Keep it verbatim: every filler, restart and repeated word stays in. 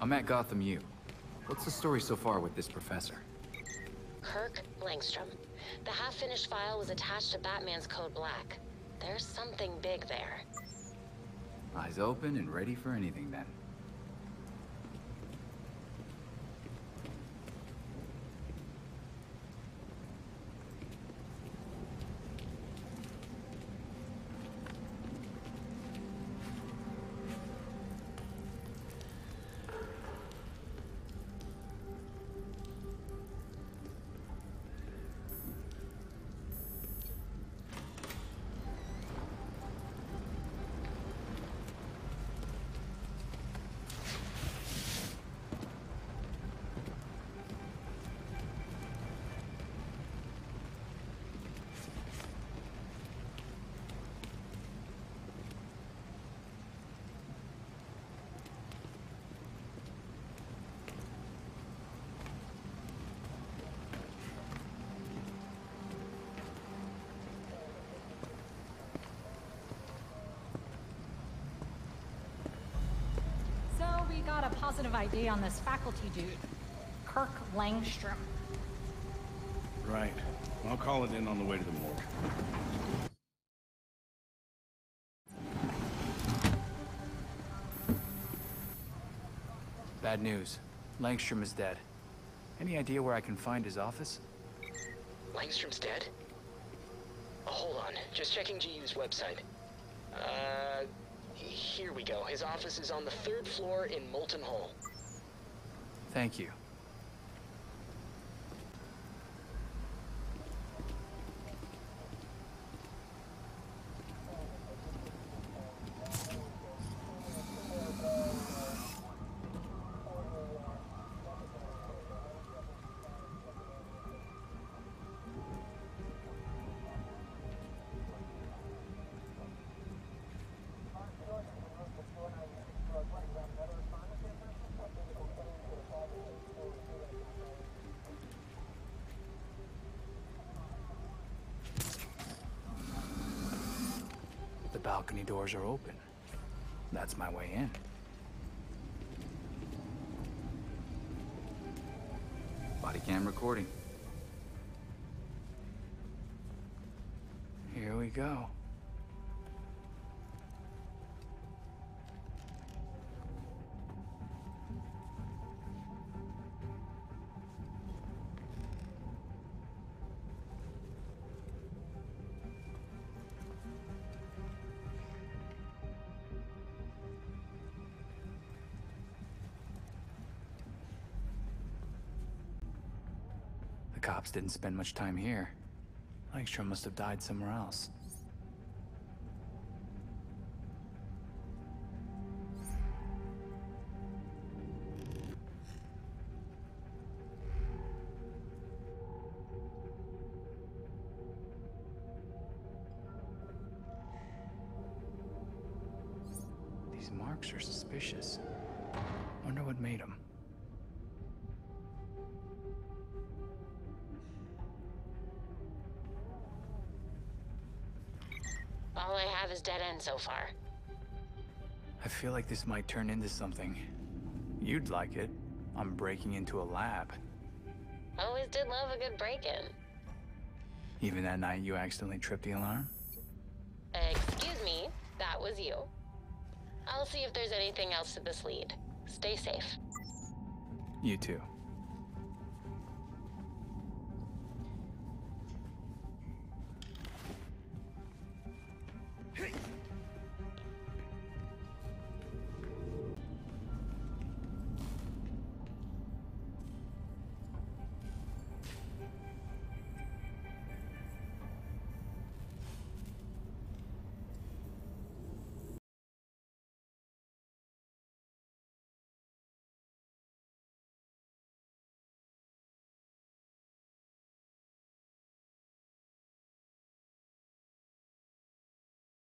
I'm at Gotham U. What's the story so far with this professor? Kirk Langstrom. The half-finished file was attached to Batman's Code Black. There's something big there. Eyes open and ready for anything then. We got a positive I D on this faculty dude, Kirk Langstrom. Right. I'll call it in on the way to the morgue. Bad news. Langstrom is dead. Any idea where I can find his office? Langstrom's dead? Oh, hold on. Just checking G U's website. Uh... Here we go. His office is on the third floor in Molten Hall. Thank you. The balcony doors are open. That's my way in. Body cam recording. Here we go. The cops didn't spend much time here. Langstrom must have died somewhere else. These marks are suspicious. Wonder what made them. All I have is dead end so far. I feel like this might turn into something. You'd like it. I'm breaking into a lab. Always did love a good break-in. Even that night you accidentally tripped the alarm? Excuse me, that was you. I'll see if there's anything else to this lead. Stay safe. You too.